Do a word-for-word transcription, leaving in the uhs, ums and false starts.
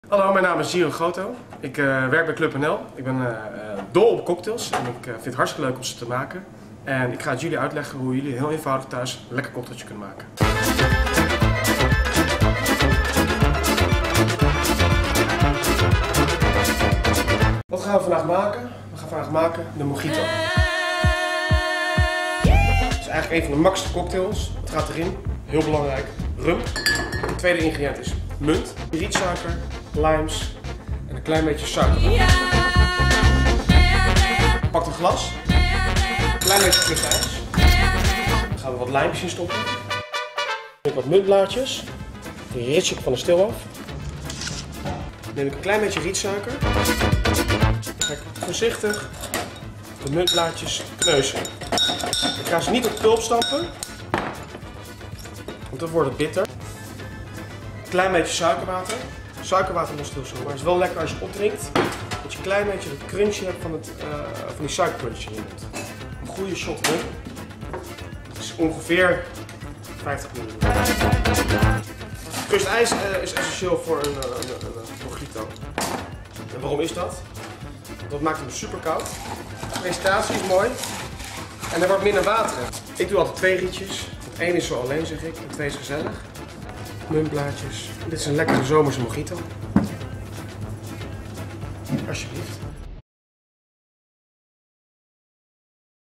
Hallo, mijn naam is Gio Groto. Ik uh, werk bij Club N L. Ik ben uh, dol op cocktails en ik uh, vind het hartstikke leuk om ze te maken. En ik ga het jullie uitleggen hoe jullie heel eenvoudig thuis een lekker cocktailtje kunnen maken. Wat gaan we vandaag maken? We gaan vandaag maken de mojito. Het is eigenlijk een van de makkelijkste cocktails. Wat gaat erin? Heel belangrijk, rum. Het tweede ingrediënt is munt, rietsuiker, limes en een klein beetje suiker. Pak een glas, een klein beetje fris ijs. Dan gaan we wat lijmpjes in stoppen. Ik wat muntblaadjes, die rits ik van de steel af. Dan neem ik een klein beetje rietsuiker. Dan ga ik voorzichtig de muntblaadjes kneuzen. Ik ga ze niet op pulp stampen, want dan wordt het bitter. Een klein beetje suikerwater. Suikerwater lost heel zo, maar het is wel lekker als je opdrinkt. Dat je een klein beetje het crunchje hebt van, het, uh, van die suikercrunch erin hebt. Een goede shot rum. Het is ongeveer vijftig milliliter. Crushed ijs uh, is essentieel voor een, uh, een, een, een mojito. En waarom is dat? Dat maakt hem super koud. De presentatie is mooi. En er wordt minder water. Ik doe altijd twee rietjes. Het één is zo alleen, zeg ik. En twee is gezellig. Muntblaadjes. Dit is een lekkere zomerse mojito. Alsjeblieft.